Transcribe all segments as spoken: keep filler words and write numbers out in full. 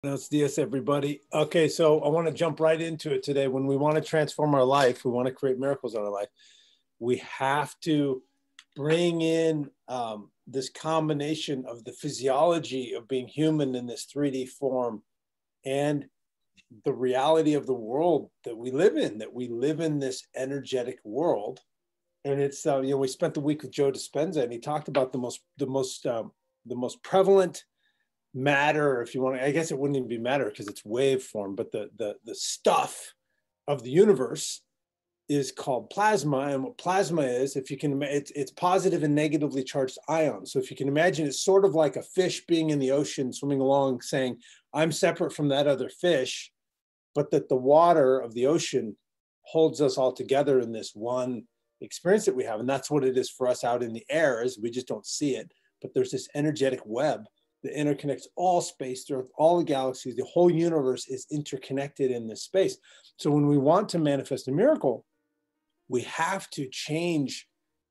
Buenos dias, everybody. Okay, so I want to jump right into it today. When we want to transform our life, we want to create miracles in our life, we have to bring in um, this combination of the physiology of being human in this three D form and the reality of the world that we live in, that we live in this energetic world. And it's, uh, you know, we spent the week with Joe Dispenza, and he talked about the most, the most, um, the most prevalent matter, if you want to, I guess it wouldn't even be matter because it's wave form, but the the the stuff of the universe is called plasma. And what plasma is, if you can, it's, it's positive and negatively charged ions. So if you can imagine, it's sort of like a fish being in the ocean, swimming along, saying, I'm separate from that other fish, but that the water of the ocean holds us all together in this one experience that we have. And that's what it is for us out in the air, is we just don't see it. But there's this energetic web that interconnects all space, the Earth, all the galaxies. The whole universe is interconnected in this space. So when we want to manifest a miracle, we have to change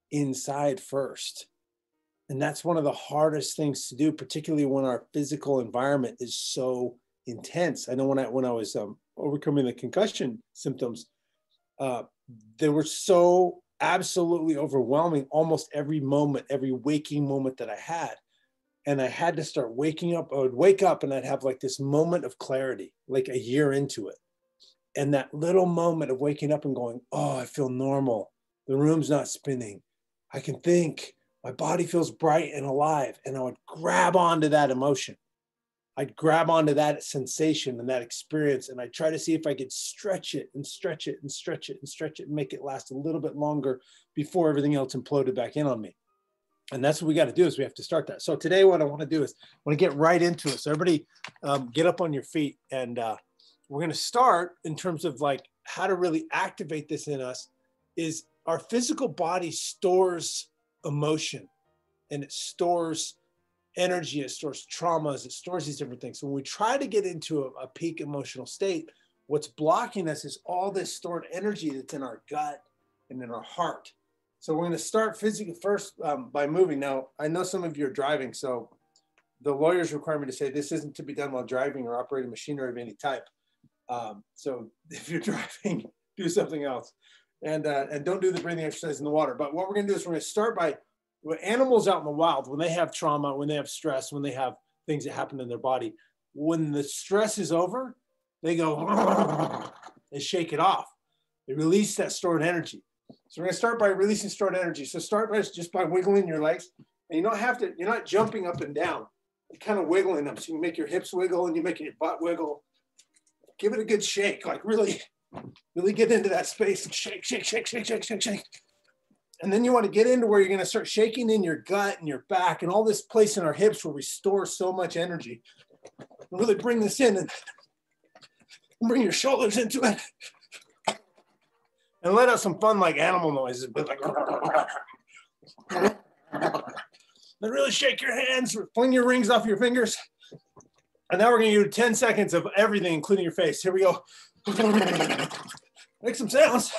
inside first. And that's one of the hardest things to do, particularly when our physical environment is so intense. I know when I, when I was um, overcoming the concussion symptoms, uh, they were so absolutely overwhelming almost every moment, every waking moment that I had. And I had to start waking up. I would wake up and I'd have like this moment of clarity, like a year into it. And that little moment of waking up and going, oh, I feel normal. The room's not spinning. I can think. My body feels bright and alive. And I would grab onto that emotion. I'd grab onto that sensation and that experience. And I'd try to see if I could stretch it and stretch it and stretch it and stretch it and make it last a little bit longer before everything else imploded back in on me. And that's what we got to do, is we have to start that. So today what I want to do is I want to get right into it. So everybody um, get up on your feet, and uh, we're going to start in terms of like how to really activate this in us. Is our physical body stores emotion, and it stores energy, it stores traumas, it stores these different things. So when we try to get into a, a peak emotional state, what's blocking us is all this stored energy that's in our gut and in our heart. So we're going to start physically first um, by moving. Now, I know some of you are driving, so the lawyers require me to say this isn't to be done while driving or operating machinery of any type. Um, so if you're driving, do something else. And, uh, and don't do the breathing exercise in the water. But what we're going to do is we're going to start by when animals out in the wild, when they have trauma, when they have stress, when they have things that happen in their body, when the stress is over, they go, they shake it off. They release that stored energy. So we're going to start by releasing stored energy. So start by just by wiggling your legs. And you don't have to, you're not jumping up and down. You're kind of wiggling them. So you make your hips wiggle and you make your butt wiggle. Give it a good shake. Like really, really get into that space and shake, shake, shake, shake, shake, shake, shake. And then you want to get into where you're going to start shaking in your gut and your back and all this place in our hips where we store so much energy. And really bring this in and bring your shoulders into it. And let out some fun, like animal noises, but like, then really shake your hands, fling your rings off your fingers. And now we're going to do ten seconds of everything, including your face. Here we go. Make some sounds.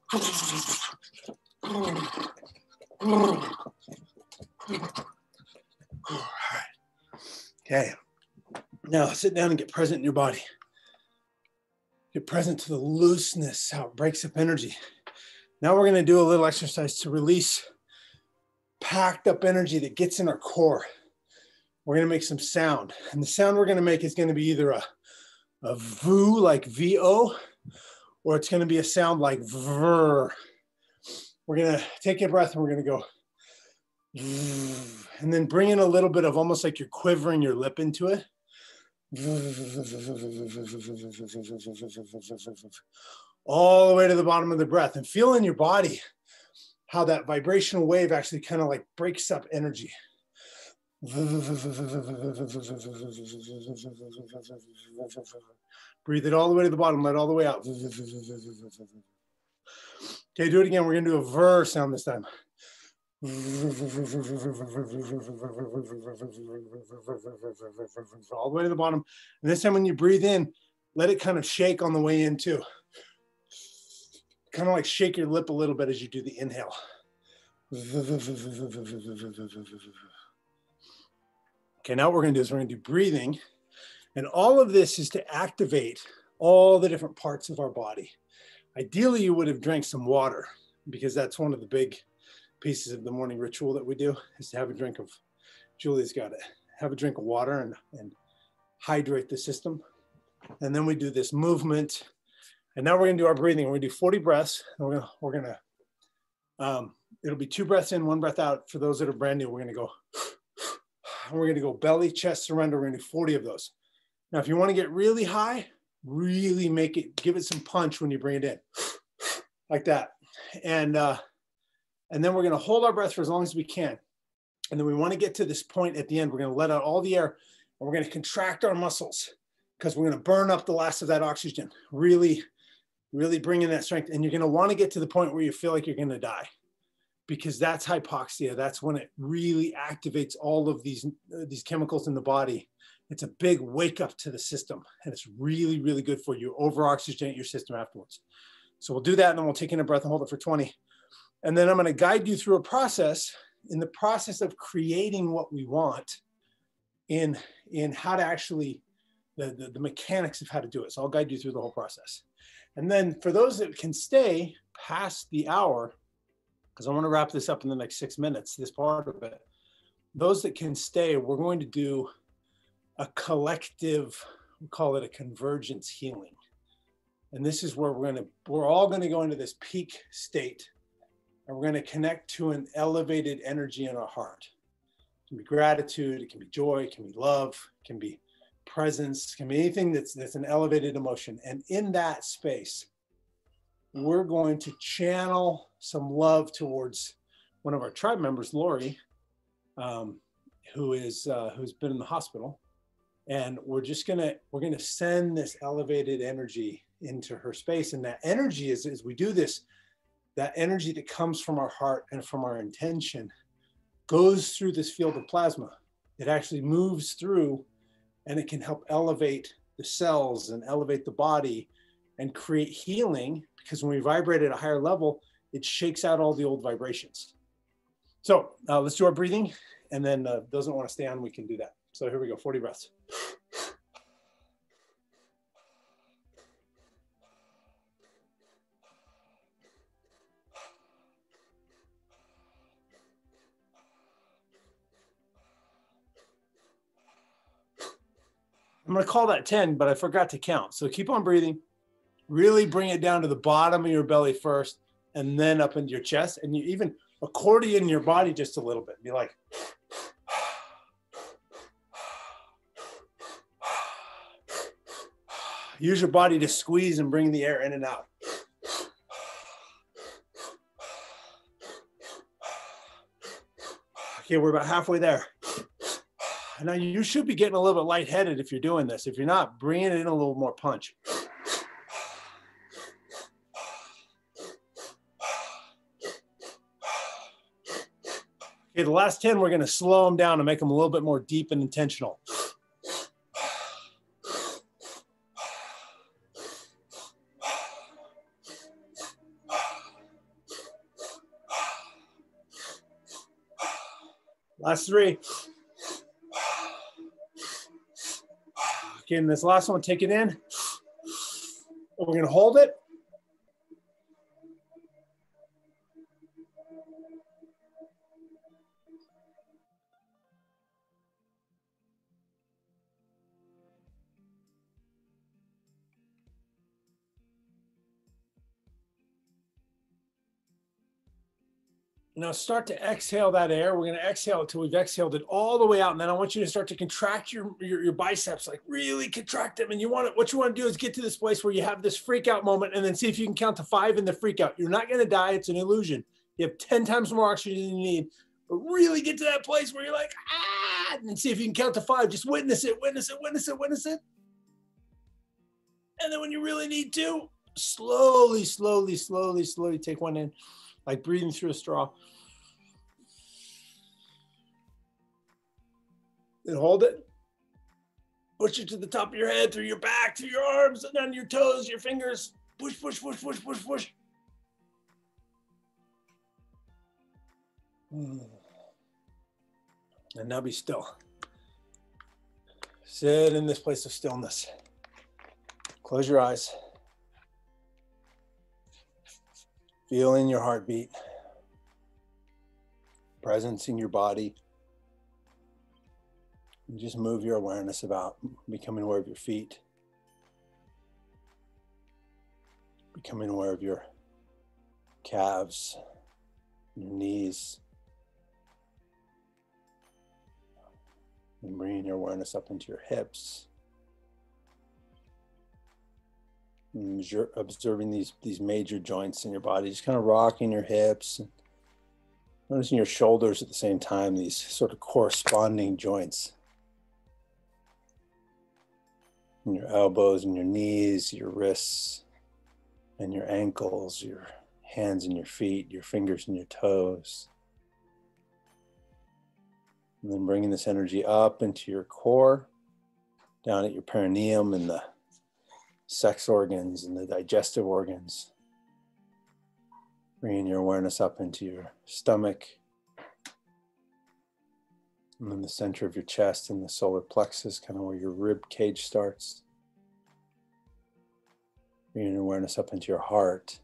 Okay. Now sit down and get present in your body. Get present to the looseness, how it breaks up energy. Now we're going to do a little exercise to release packed up energy that gets in our core. We're going to make some sound. And the sound we're going to make is going to be either a, a voo, like V O, or it's going to be a sound like vrr. We're going to take a breath and we're going to go. And then bring in a little bit of almost like you're quivering your lip into it. All the way to the bottom of the breath, and feel in your body how that vibrational wave actually kind of like breaks up energy. Breathe it all the way to the bottom, let it all the way out. Okay, do it again. We're going to do a ver sound this time. All the way to the bottom. And this time when you breathe in, let it kind of shake on the way in too. Kind of like shake your lip a little bit as you do the inhale. Okay, now what we're going to do is we're going to do breathing. And all of this is to activate all the different parts of our body. Ideally, you would have drank some water, because that's one of the big pieces of the morning ritual that we do, is to have a drink of, Julie's got it, have a drink of water and, and hydrate the system. And then we do this movement. And now we're gonna do our breathing. We're gonna do forty breaths. And we're gonna, we're gonna um, it'll be two breaths in, one breath out. For those that are brand new, we're gonna go, we're gonna go belly, chest, surrender. We're gonna do forty of those. Now, if you wanna get really high, really make it, give it some punch when you bring it in, like that. And, uh, and then we're gonna hold our breath for as long as we can. And then we wanna get to this point at the end. We're gonna let out all the air, and we're gonna contract our muscles, because we're gonna burn up the last of that oxygen. Really, really bring in that strength. And you're gonna wanna get to the point where you feel like you're gonna die, because that's hypoxia. That's when it really activates all of these, uh, these chemicals in the body. It's a big wake up to the system, and it's really, really good for you. Over oxygenate your system afterwards. So we'll do that, and then we'll take in a breath and hold it for twenty. And then I'm gonna guide you through a process, in the process of creating what we want, in, in how to actually, the, the, the mechanics of how to do it. So I'll guide you through the whole process. And then for those that can stay past the hour, because I want to wrap this up in the next six minutes, this part of it, those that can stay, we're going to do a collective, we call it a convergence healing. And this is where we're going to, we're all going to go into this peak state, and we're going to connect to an elevated energy in our heart. It can be gratitude, it can be joy, it can be love, it can be presence, it can be anything that's, that's an elevated emotion. And in that space, we're going to channel some love towards one of our tribe members, Lori, um, who is, uh, who's been in the hospital. And we're just gonna, we're gonna send this elevated energy into her space. And that energy is, as we do this, that energy that comes from our heart and from our intention goes through this field of plasma. It actually moves through, and it can help elevate the cells and elevate the body and create healing, because when we vibrate at a higher level, it shakes out all the old vibrations. So uh, let's do our breathing, and then uh, doesn't want to stay on, we can do that. So here we go, forty breaths. I'm gonna call that ten, but I forgot to count. So keep on breathing. Really bring it down to the bottom of your belly first, and then up into your chest. And you even accordion your body just a little bit. Be like, use your body to squeeze and bring the air in and out. Okay, we're about halfway there. Now you should be getting a little bit lightheaded if you're doing this. If you're not, bring it in a little more punch. Okay, the last ten, we're gonna slow them down and make them a little bit more deep and intentional. Last three. Okay, and this last one, take it in. We're gonna hold it. Now start to exhale that air. We're going to exhale until we've exhaled it all the way out. And then I want you to start to contract your, your, your biceps, like really contract them. And you want to, what you want to do is get to this place where you have this freak out moment, and then see if you can count to five in the freak out. You're not going to die. It's an illusion. You have ten times more oxygen than you need, but really get to that place where you're like, ah, and see if you can count to five. Just witness it, witness it, witness it, witness it. And then when you really need to, slowly, slowly, slowly, slowly take one in, like breathing through a straw. Then hold it. Push it to the top of your head, through your back, through your arms, and down your toes, your fingers. Push, push, push, push, push, push. And now be still. Sit in this place of stillness. Close your eyes. Feeling your heartbeat. Presence in your body. And just move your awareness about becoming aware of your feet. Becoming aware of your calves, your knees. And bringing your awareness up into your hips. And observing these, these major joints in your body, just kind of rocking your hips. And noticing your shoulders at the same time, these sort of corresponding joints. And your elbows and your knees, your wrists and your ankles, your hands and your feet, your fingers and your toes. And then bringing this energy up into your core, down at your perineum and the sex organs and the digestive organs. Bringing your awareness up into your stomach. And then the center of your chest and the solar plexus, kind of where your rib cage starts. Bringing your awareness up into your heart.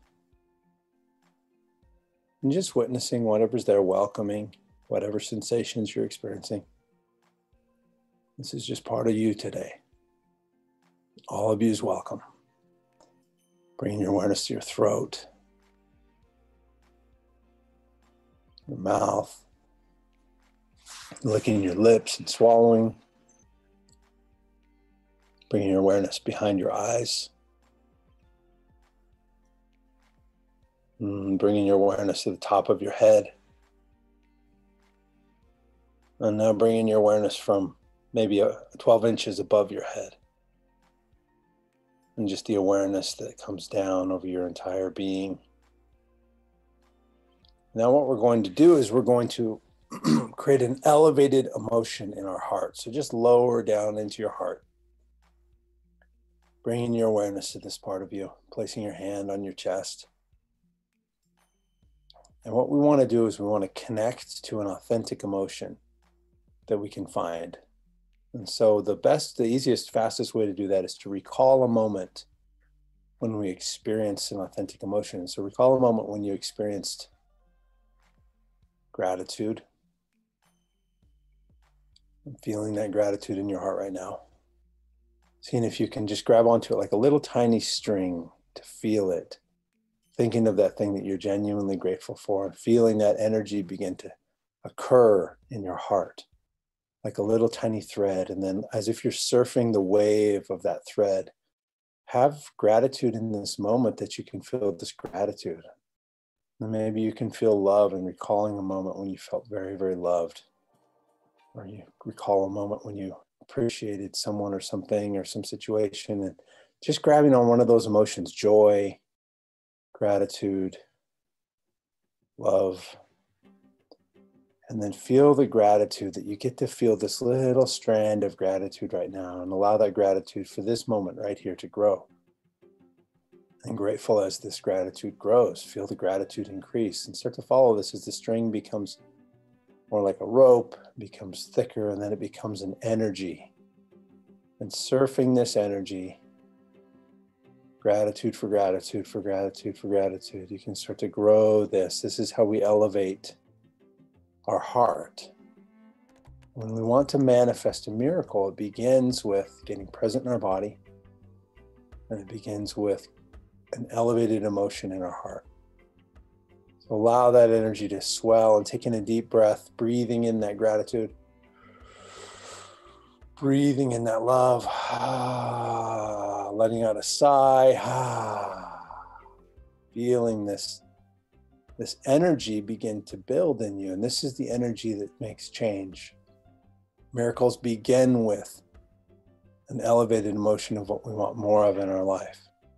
And just witnessing whatever's there, welcoming whatever sensations you're experiencing. This is just part of you today. All of you is welcome. Bringing your awareness to your throat, your mouth, licking your lips and swallowing. Bringing your awareness behind your eyes. And bringing your awareness to the top of your head. And now bringing your awareness from maybe a twelve inches above your head. And just the awareness that comes down over your entire being. Now what we're going to do is we're going to create an elevated emotion in our heart. So just lower down into your heart. Bringing your awareness to this part of you, placing your hand on your chest. And what we want to do is we want to connect to an authentic emotion that we can find. And so the best, the easiest, fastest way to do that is to recall a moment when we experience an authentic emotion. So recall a moment when you experienced gratitude. I'm feeling that gratitude in your heart right now. Seeing if you can just grab onto it like a little tiny string to feel it. Thinking of that thing that you're genuinely grateful for and feeling that energy begin to occur in your heart. Like a little tiny thread, and then as if you're surfing the wave of that thread, have gratitude in this moment that you can feel this gratitude. And maybe you can feel love and recalling a moment when you felt very, very loved. Or you recall a moment when you appreciated someone or something or some situation, and just grabbing on one of those emotions, joy, gratitude, love. And then feel the gratitude that you get to feel this little strand of gratitude right now, and allow that gratitude for this moment right here to grow. And grateful as this gratitude grows, feel the gratitude increase and start to follow this as the string becomes more like a rope, becomes thicker, and then it becomes an energy. And surfing this energy, gratitude for gratitude for gratitude for gratitude, you can start to grow this. This is how we elevate our heart. When we want to manifest a miracle, it begins with getting present in our body, and it begins with an elevated emotion in our heart. So allow that energy to swell, and taking a deep breath, breathing in that gratitude, breathing in that love, letting out a sigh, feeling this this energy begin to build in you. And this is the energy that makes change. Miracles begin with an elevated emotion of what we want more of in our life.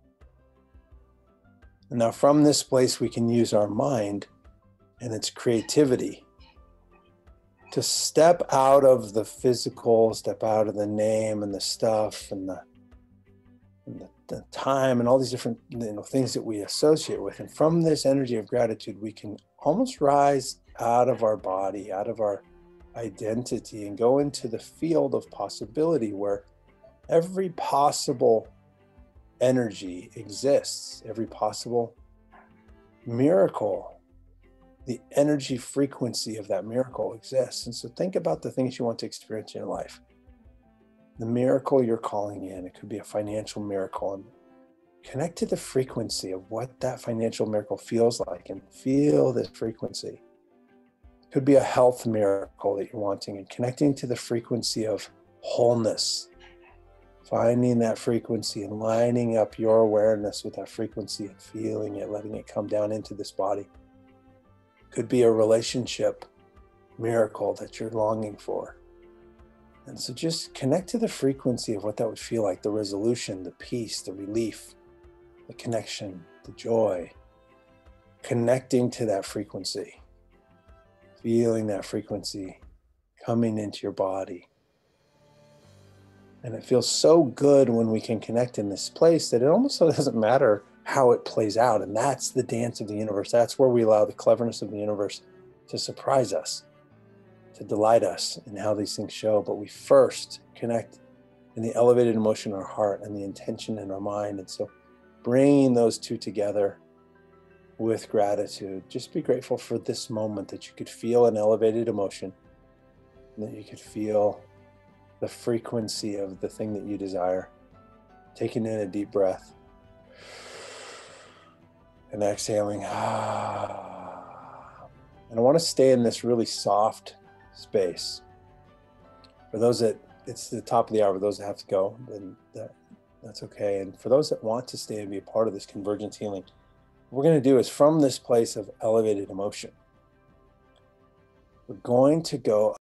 And now from this place, we can use our mind and its creativity to step out of the physical, step out of the name and the stuff and the, and the, the time and all these different you know, things that we associate with. And from this energy of gratitude, we can almost rise out of our body, out of our identity and go into the field of possibility where every possible energy exists, every possible miracle, the energy frequency of that miracle exists. And so think about the things you want to experience in your life. The miracle you're calling in, it could be a financial miracle, and connect to the frequency of what that financial miracle feels like and feel this frequency. It could be a health miracle that you're wanting, and connecting to the frequency of wholeness, finding that frequency and lining up your awareness with that frequency and feeling it, letting it come down into this body. Could be a relationship miracle that you're longing for. And so just connect to the frequency of what that would feel like, the resolution, the peace, the relief, the connection, the joy. Connecting to that frequency, feeling that frequency coming into your body. And it feels so good when we can connect in this place that it almost doesn't matter how it plays out. And that's the dance of the universe. That's where we allow the cleverness of the universe to surprise us, to delight us in how these things show. But we first connect in the elevated emotion in our heart and the intention in our mind. And so bringing those two together with gratitude, just be grateful for this moment that you could feel an elevated emotion, and that you could feel the frequency of the thing that you desire. Taking in a deep breath and exhaling. And I want to stay in this really soft space. For those that, it's the top of the hour, for those that have to go, then that, that's okay. And for those that want to stay and be a part of this convergence healing, what we're going to do is, from this place of elevated emotion, we're going to go